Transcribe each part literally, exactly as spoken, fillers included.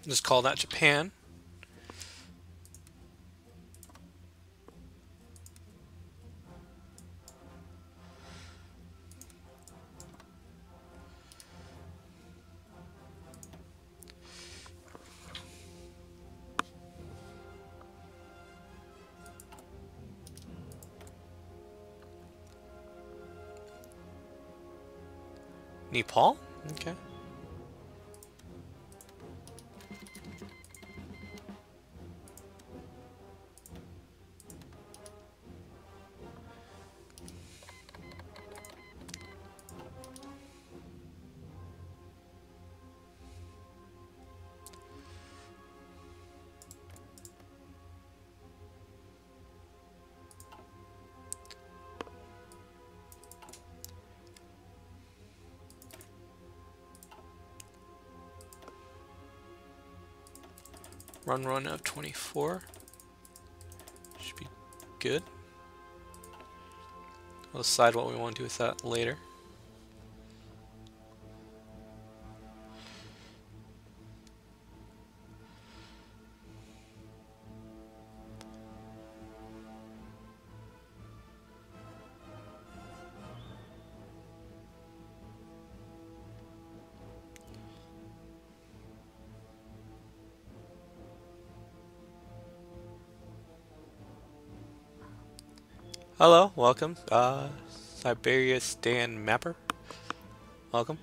Just call that Japan. Nepal? Okay. Run run of twenty-four. Should be good. We'll decide what we want to do with that later. Hello, welcome. Uh, Siberia Stan Mapper. Welcome.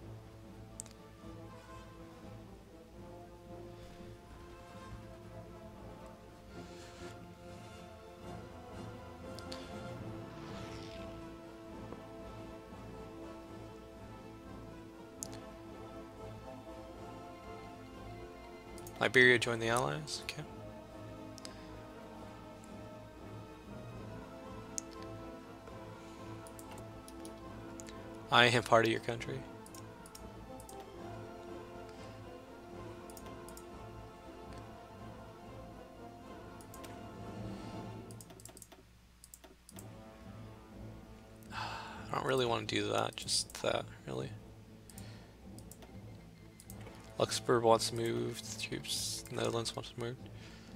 Liberia joined the Allies. Okay. I am part of your country. I don't really want to do that, just that, really. Luxembourg wants to move, the troops, Netherlands wants to move.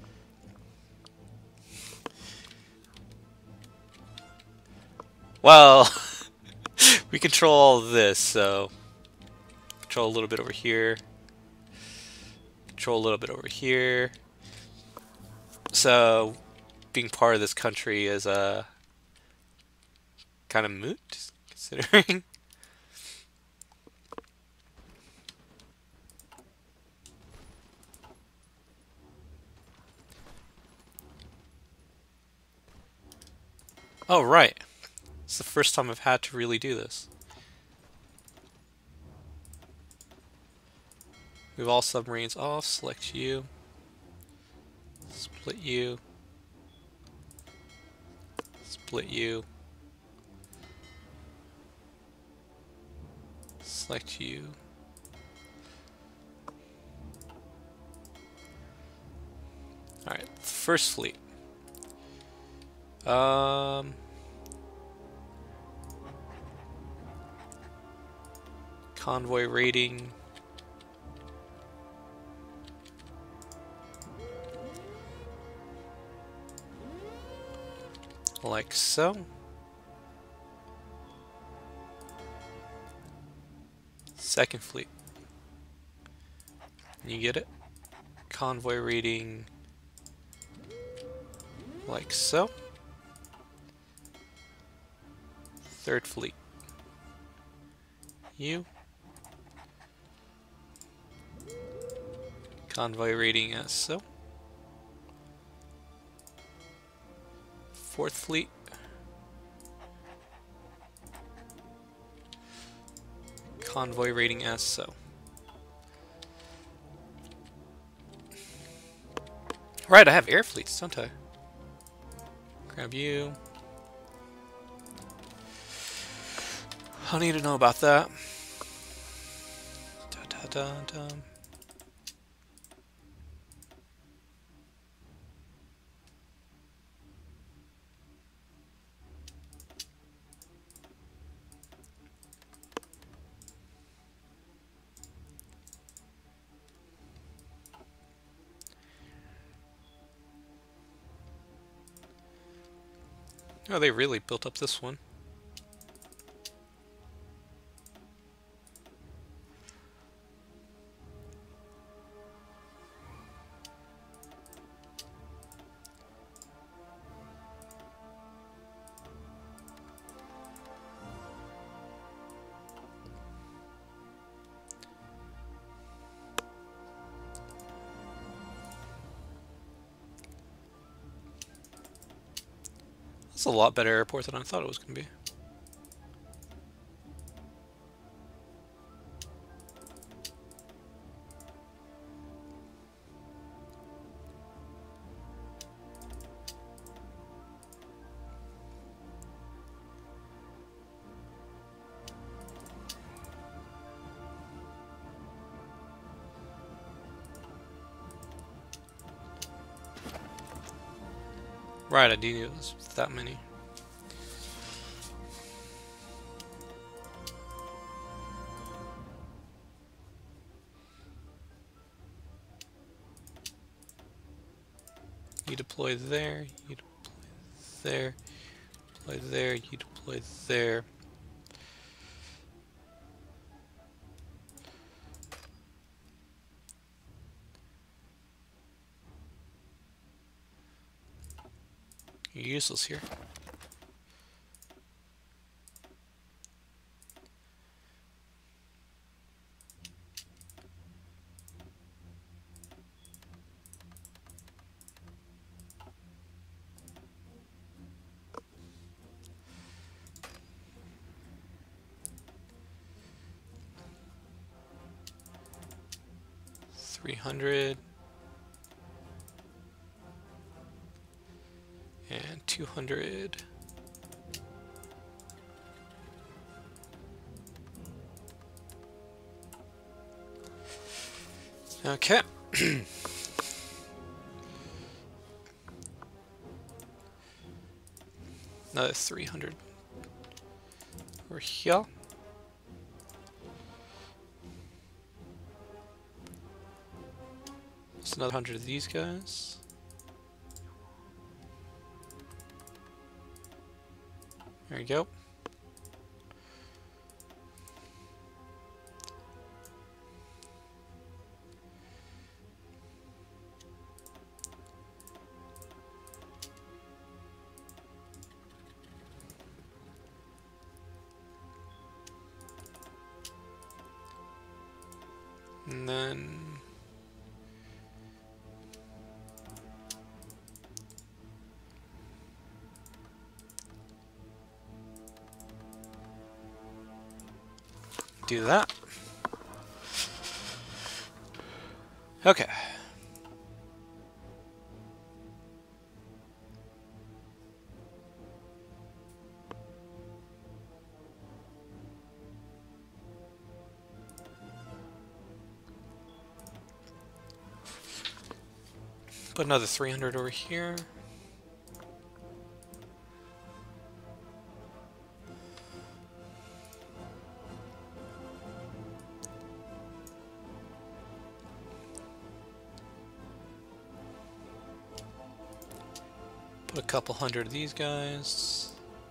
Well, we control all of this, so control a little bit over here, control a little bit over here. So being part of this country is a uh, kind of moot, considering. Oh, right. It's the first time I've had to really do this. Move all submarines off, select you, split you, split you, select you. Alright, first fleet. Um, convoy rating. Like so. Second fleet. You get it? Convoy rating like so. Third fleet. You. Convoy rating as so. Fourth fleet. Convoy rating as so. Right, I have air fleets, don't I? Grab you. I'll need to know about that. Da, da, da, da. Oh, they really built up this one. It's a lot better airport than I thought it was going to be. Right, I do need it was that many. You deploy there, you deploy there, deploy there, you deploy there. You're useless here. three hundred. And two hundred. Okay. Another three hundred over here. That's another one hundred of these guys. There we go. And then do that. Okay. Put another three hundred over here. Put a couple hundred of these guys.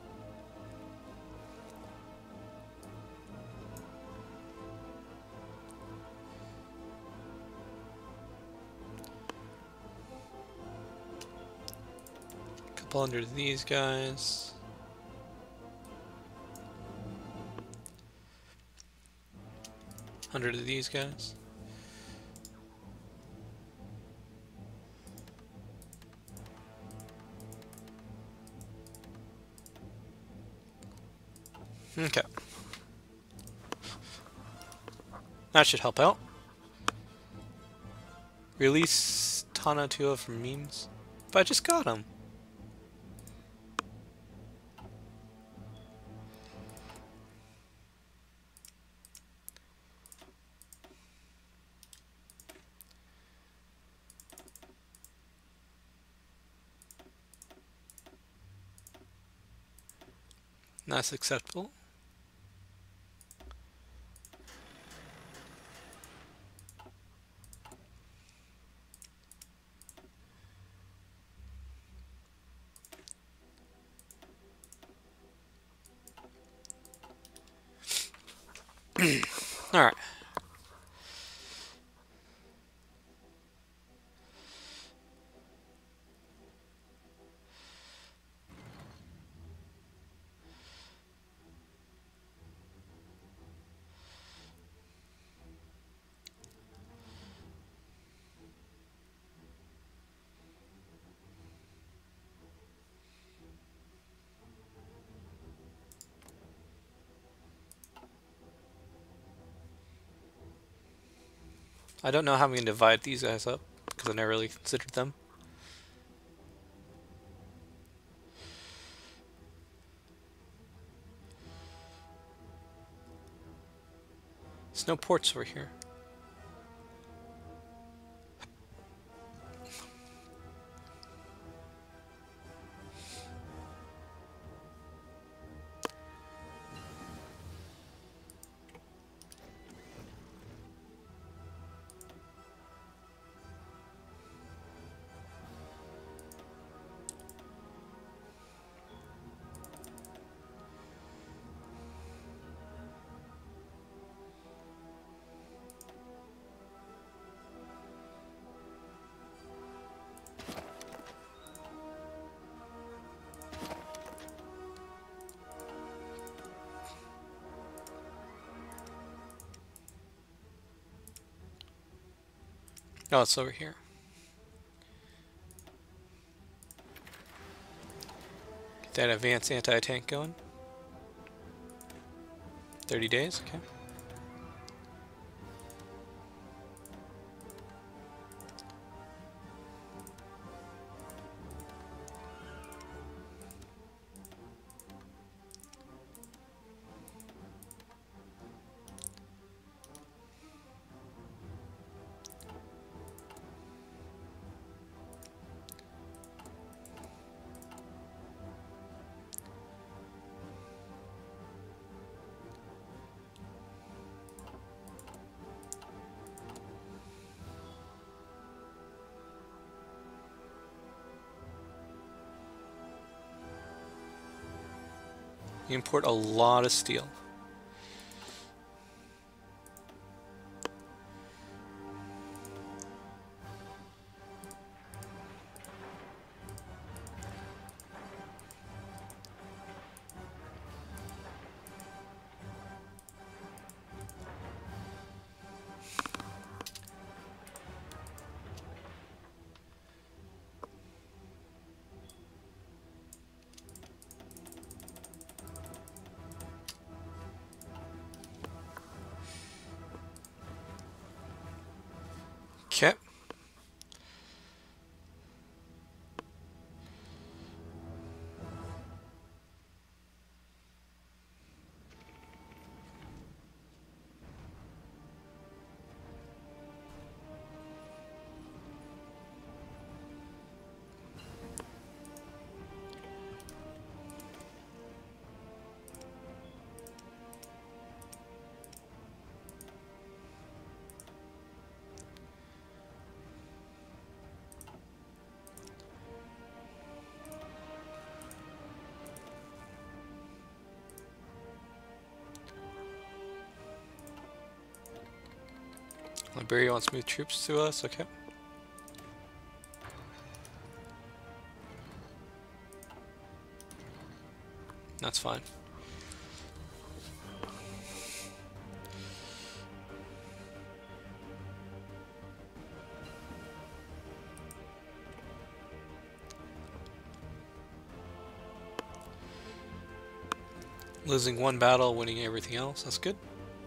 Couple hundred of these guys. Hundred of these guys. Okay. That should help out. Release Tana Tua from memes. But I just got him. That's acceptable. Alright. I don't know how I'm going to divide these guys up, because I never really considered them. There's no ports over here. Oh, it's over here. Get that advanced anti-tank going. thirty days, okay. You import a lot of steel. Okay. Liberia wants to move troops to us, okay. That's fine. Losing one battle, winning everything else, that's good.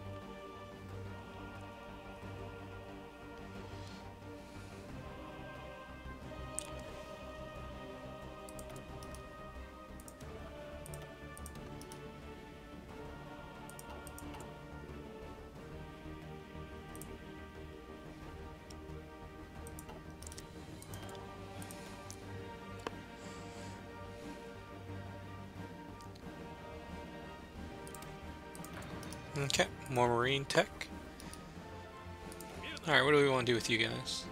Okay, more marine tech. Alright, what do we want to do with you guys?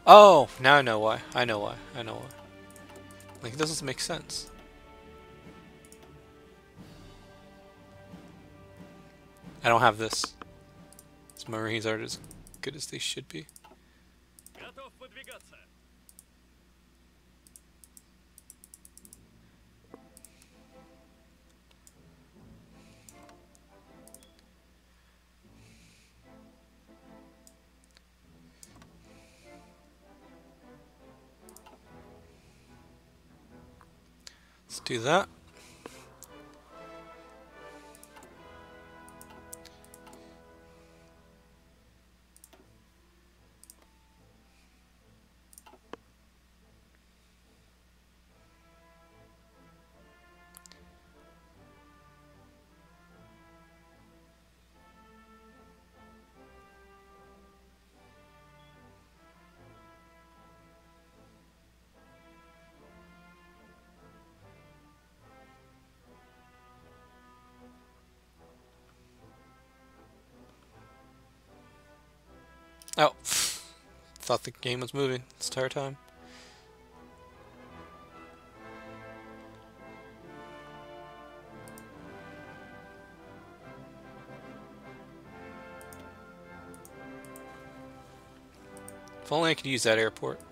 Oh, now I know why. I know why. I know why. Like, it doesn't make sense. I don't have this. These Marines aren't as good as they should be. Let's do that. Oh, thought the game was moving this entire time. If only I could use that airport.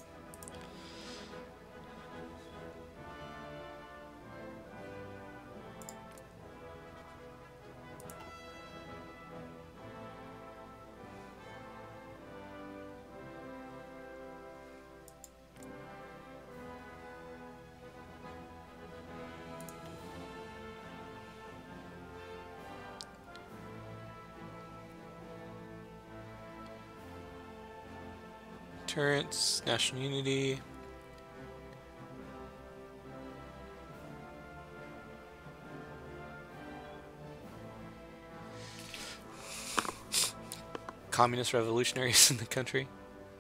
Deterrence, national unity. Communist revolutionaries in the country.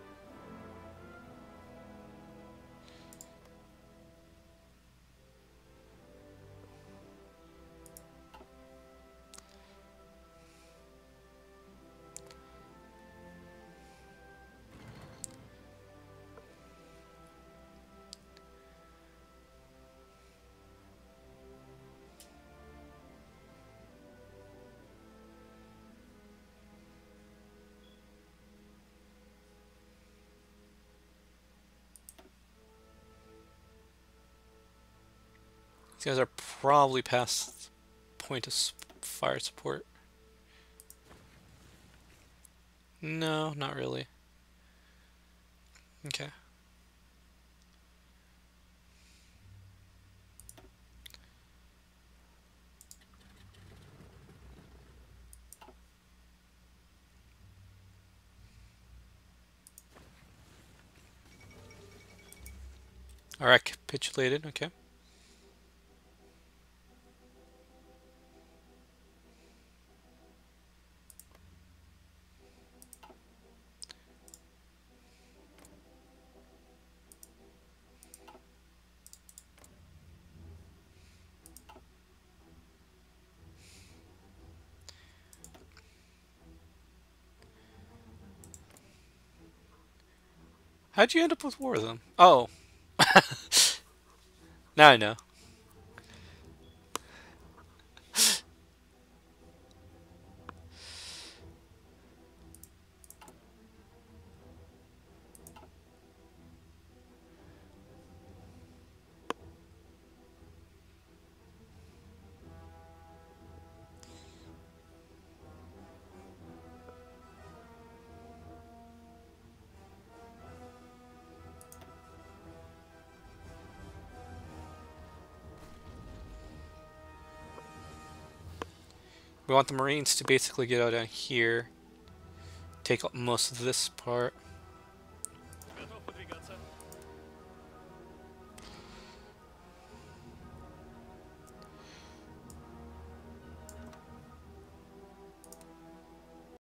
These guys are probably past point of fire support. No, not really. Okay. Alright, capitulated, okay. How'd you end up with war with them? Oh. Now I know. We want the Marines to basically get out down here, take most of this part.